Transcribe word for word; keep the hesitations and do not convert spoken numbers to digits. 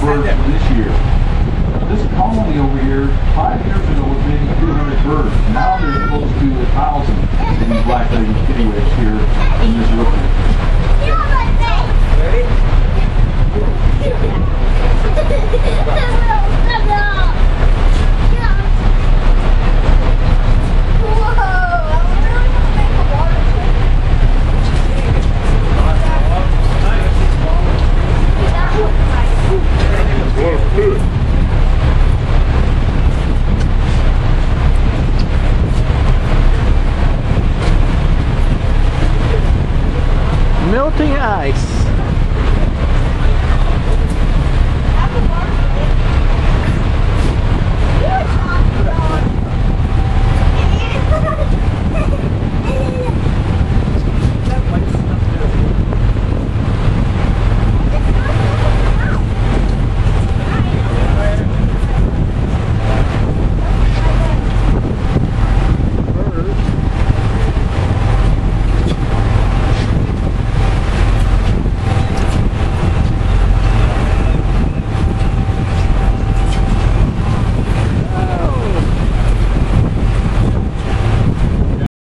birds for this year. This colony over here, five years ago was maybe two hundred birds. Now there's close to a thousand in these black-legged kittiwakes here in this rookery.